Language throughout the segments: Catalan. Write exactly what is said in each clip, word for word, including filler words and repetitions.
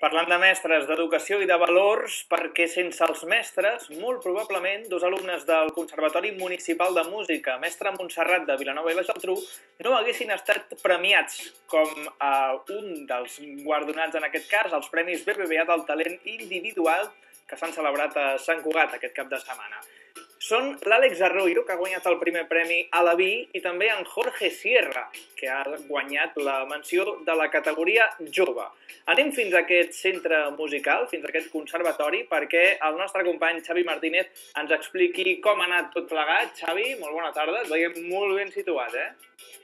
Parlant de mestres, d'educació i de valors, perquè sense els mestres, molt probablement, dos alumnes del Conservatori Municipal de Música, Mestre Montserrat de Vilanova i la Geltrú, no haguessin estat premiats com a un dels guardonats, en aquest cas, els Premis B B V A del Talent Individual que s'han celebrat a Sant Cugat aquest cap de setmana. Són l'Àlex Arroyo, que ha guanyat el primer premi a la V I, i també en Jorge Sierra, que ha guanyat la menció de la categoria jove. Anem fins a aquest centre musical, fins a aquest conservatori, perquè el nostre company Xavi Martínez ens expliqui com ha anat tot plegat. Xavi, molt bona tarda, et veiem molt ben situat, eh?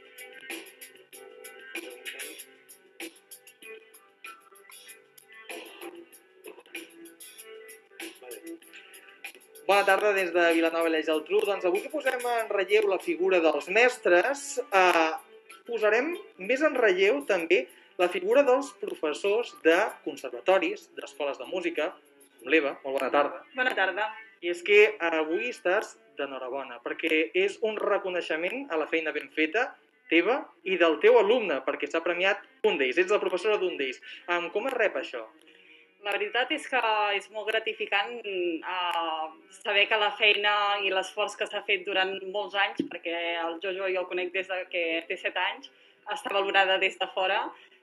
Bona tarda des de Vilanova i la Geltrú. Doncs avui que posem en relleu la figura dels mestres, eh, posarem més en relleu també la figura dels professors de conservatoris, d'escoles de música, com l'Eva. Molt bona tarda. Bona tarda. I és que avui estàs d'enhorabona, perquè és un reconeixement a la feina ben feta teva i del teu alumne, perquè s'ha premiat un d'ells, ets la professora d'un d'ells. Um, com es rep això? La veritat és que és molt gratificant eh, saber que la feina i l'esforç que s'ha fet durant molts anys, perquè el Jojo jo el conec des de que té set anys, està valorada des de fora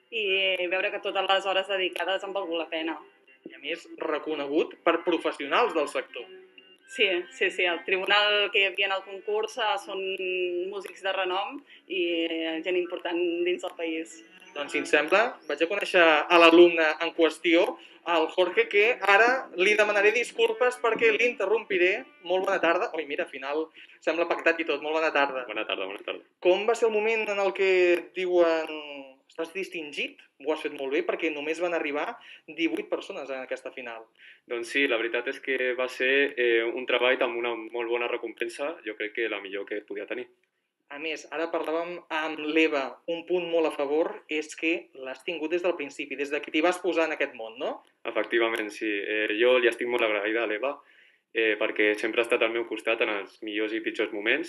i veure que totes les hores dedicades han valgut la pena. I a més, reconegut per professionals del sector. Sí, sí, sí. El tribunal que hi havia en el concurs eh, són músics de renom i gent important dins del país. Doncs, si em sembla, vaig a conèixer a l'alumne en qüestió, el Jorge, que ara li demanaré disculpes perquè l'interrompiré. Molt bona tarda. Oi, mira, al final sembla pactat i tot. Molt bona tarda. Bona tarda, bona tarda. Com va ser el moment en el que diuen estàs distingit? Ho has fet molt bé perquè només van arribar divuit persones en aquesta final. Doncs sí, la veritat és que va ser eh, un treball amb una molt bona recompensa, jo crec que la millor que podia tenir. A més, ara parlàvem amb l'Eva, un punt molt a favor és que l'has tingut des del principi, des de que t'hi vas posar en aquest món, no? Efectivament, sí. Eh, jo li estic molt agraïda a l'Eva eh, perquè sempre ha estat al meu costat en els millors i pitjors moments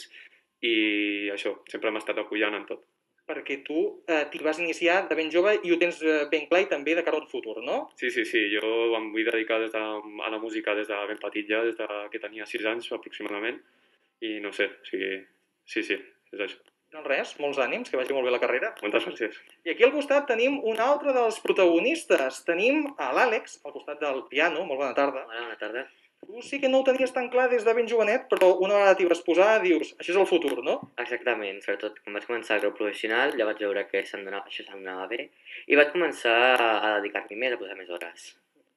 i això, sempre m'ha estat apoyant en tot. Perquè tu eh, t'hi vas iniciar de ben jove i ho tens ben clar i també de cara al futur, no? Sí, sí, sí. Jo em vull dedicar des de, a la música des de ben petit ja, des de que tenia sis anys aproximadament i no sé, o sigui, sí, sí. És això. Doncs res, molts ànims, que vagi molt bé la carrera. Moltes gràcies. I aquí al costat tenim un altre dels protagonistes. Tenim a l'Àlex, al costat del piano. Molt bona tarda. Hola, bona tarda. Tu sí que no ho tenies tan clar des de ben jovenet, però una vegada t'hi vas posar, dius, això és el futur, no? Exactament, sobretot quan vaig començar el grau professional ja vaig veure que se'm donava, això se'm donava bé i vaig començar a dedicar-m'hi més, a posar més hores.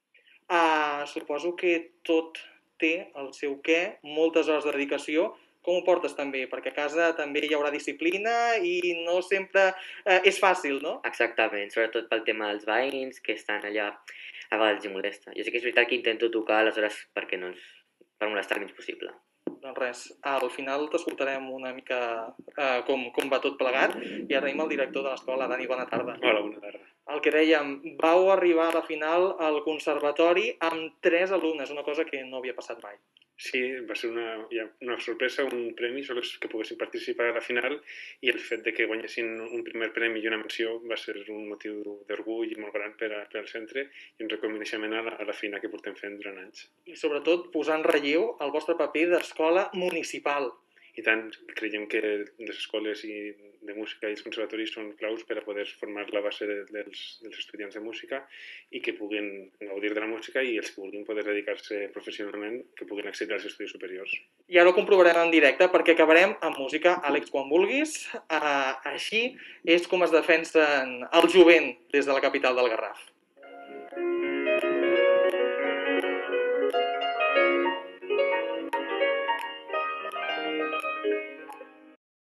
Ah, suposo que tot té el seu què, moltes hores de dedicació. Com ho portes també? Perquè a casa també hi haurà disciplina i no sempre eh, és fàcil, no? Exactament, sobretot pel tema dels veïns que estan allà, a vegades els molesta. Jo sé que és veritat que intento tocar les hores perquè no és, per molestar el menys possible. Doncs res, al final t'escoltarem una mica eh, com, com va tot plegat i ara tenim el director de l'escola. Dani, bona tarda. Hola, bona tarda. El que dèiem, vau arribar a la final al conservatori amb tres alumnes, una cosa que no havia passat mai. Sí, va ser una, ja, una sorpresa, un premi, solo que poguessin participar a la final i el fet de que guanyessin un primer premi i una menció va ser un motiu d'orgull molt gran per, a, per al centre i un reconeixement a la, a la feina que portem fent durant anys. I sobretot posar en relleu el vostre paper d'escola municipal. I tant, creiem que les escoles i de música i els conservatoris són claus per a poder formar la base de, dels, dels estudiants de música i que puguin gaudir de la música i els que vulguin poder dedicar-se professionalment que puguin accedir als estudis superiors. I ara ho comprovarem en directe perquè acabarem amb música. Àlex, quan vulguis. Uh, així és com es defensen el jovent des de la capital del Garraf.